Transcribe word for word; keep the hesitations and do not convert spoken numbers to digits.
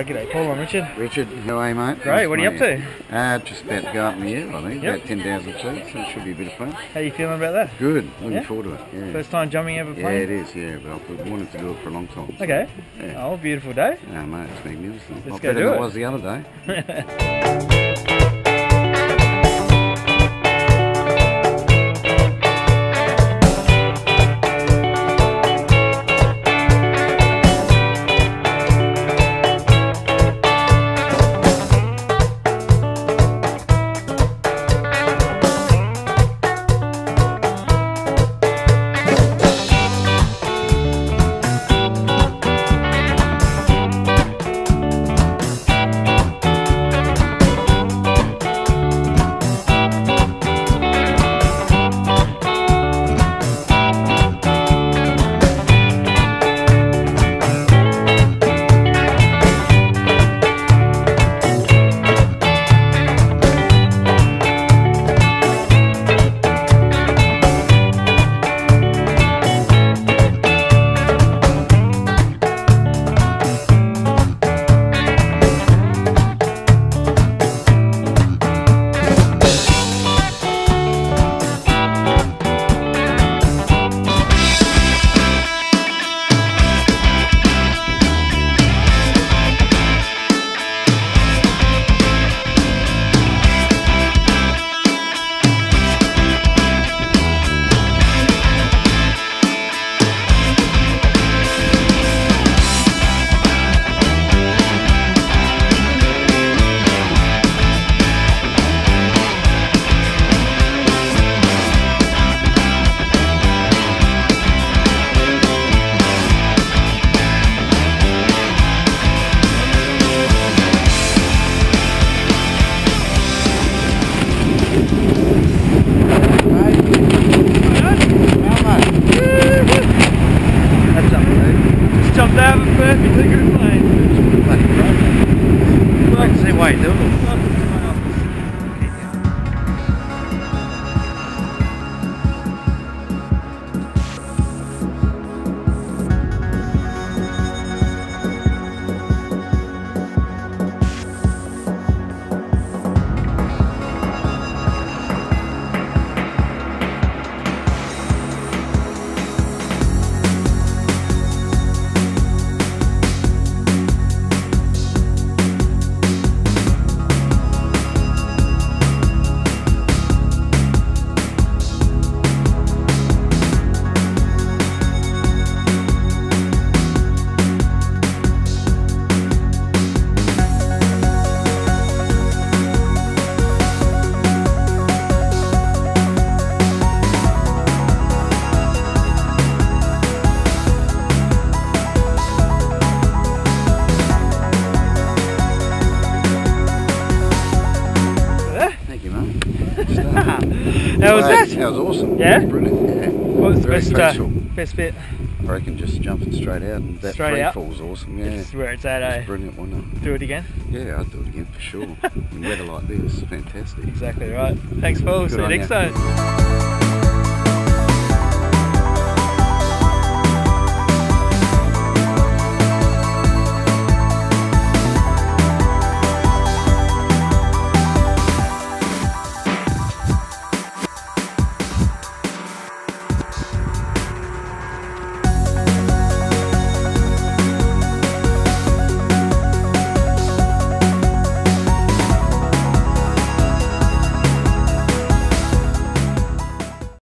g'day Paul, I'm Richard. Richard, how are you, mate? Great, what are you up to? Uh, just about to go up in the air, I think, Yep. about ten thousand feet, so it should be a bit of fun. How are you feeling about that? Good, looking Yeah? forward to it, yeah. First time jumping ever Yeah, plane? it is, yeah, but I've been wanting to do it for a long time. So, Okay. yeah. Oh, beautiful day. No, mate, it's magnificent. Let's A lot go better do than it. it was the other day. Jumped out of a perfectly good plane. Bloody great. Great to see why you do it. How was that? That was awesome. Yeah? That was brilliant, yeah. What was the Very best, uh, graceful. best bit? I reckon just jumping straight out and that Straight free out? fall was awesome, yeah. This is where it's at, It was eh? brilliant, wasn't it? Do it again? Yeah, I'd do it again for sure. In weather like this, fantastic. Exactly right. Thanks Paul, Good see you on next ya. time.